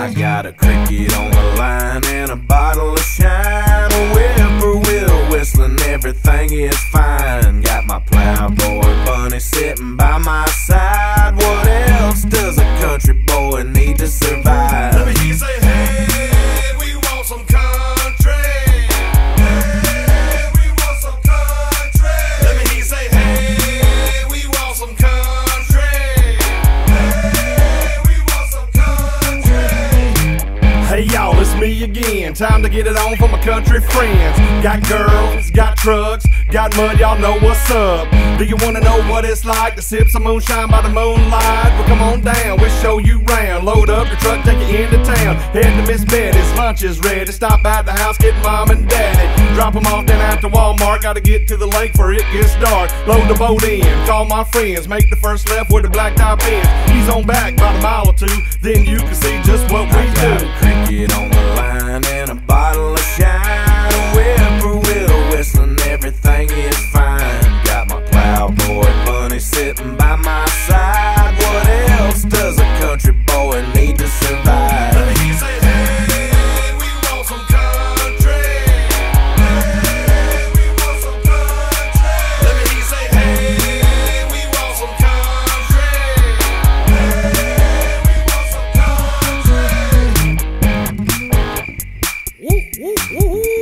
I got a cricket on the line and a bottle of shine, a whippoorwill whistling, everything is fine. Got my plowboy bunny sitting by my side. What else does a country boy need to survive? Let me hear you say, hey, we want some country. Hey, we want some country. Let me hear you say, hey, we want some country. Hey, we want some country. Hey y'all, it's me again. Time to get it on for my country friends. Got girls, got trucks, got mud, y'all know what's up. Do you wanna know what it's like to sip some moonshine by the moonlight? Well, come on down, we'll show you round. Load up your truck, take you into town. Head to Miss Betty's, lunch is ready. Stop by the house, get mom and daddy. Drop them off down at the Walmart. Gotta get to the lake before it gets dark. Load the boat in, call my friends. Make the first left where the blacktop is. Ease on back about a mile or two, then you can see just what we do. Got a cricket on the line and a bottle of shine, a whippoorwill whistling, everything is fine. Got my plowboy bunny sitting by my side. What else does a country boy need to survive? Let me hear you say, hey, we want some country. Hey, we want some country. Let me hear you say, hey, we want some country. Hey, we want some country. Woo, woo, woo, woo.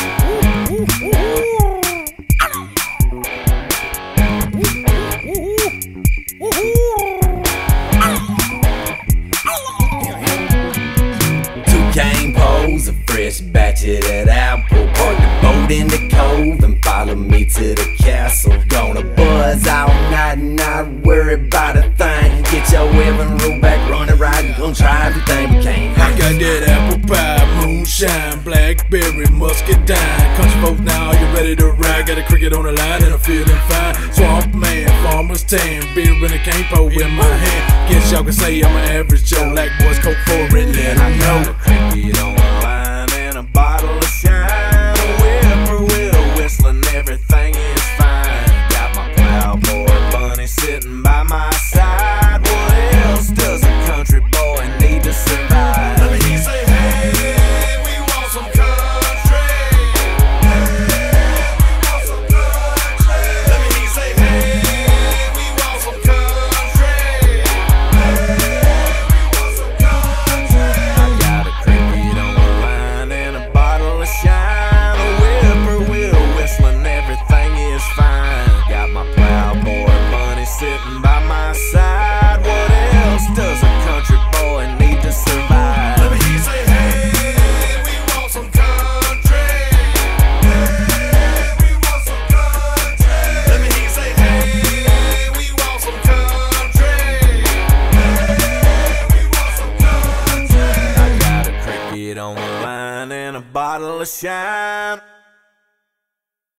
A fresh batch of that apple. Park the boat in the cove and follow me to the castle. Gonna buzz all night and not worry about a thing. Get your Evan roll back, running right, and gonna try everything we can. I got that apple pie, moonshine, blackberry, muscadine. Country folks now, you ready to ride? Got a cricket on the line and I'm feeling fine. Swamp man, farmer's tan, beer in a campo in my hand. Guess y'all can say I'm an average Joe. Black boys, Colt for it, let 'em know. Cricket on the line and a bottle of shine, a whippoorwill whistling, everything is fine. Got my plowboy bunny sitting by my side. What else does a country boy need to survive? Let me hear you say, hey, we want some country. Hey, we want some country. Let me hear you say, hey, we want some country. Hey, we want some country. I got a cricket on the line and a bottle of shine, a whippoorwill whistling, everything is fine. Got my plowboy bunny sitting by my side. What else does a country boy need to survive? Let me hear you say, hey, we want some country. Hey, we want some country. Let me hear you say, hey, we want some country. Hey, we want some country. I got a cricket on the line and a bottle of shine.